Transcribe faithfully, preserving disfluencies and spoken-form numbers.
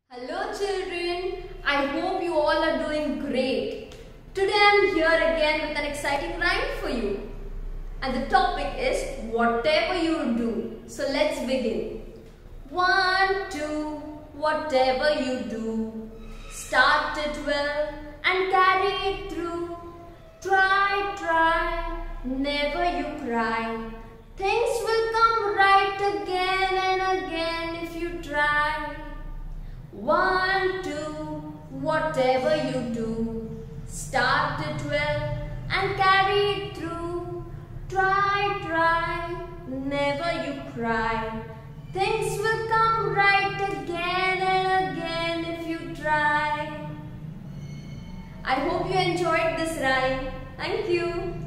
Hello children, I hope you all are doing great. Today I am here again with an exciting rhyme for you. And the topic is whatever you do. So let's begin. One, two, whatever you do. Start it well and carry it through. Try, try, never you cry. Things will come right again and again if you try. One, two, whatever you do, start it well and carry it through. Try, try, never you cry. Things will come right again and again if you try. I hope you enjoyed this rhyme. Thank you.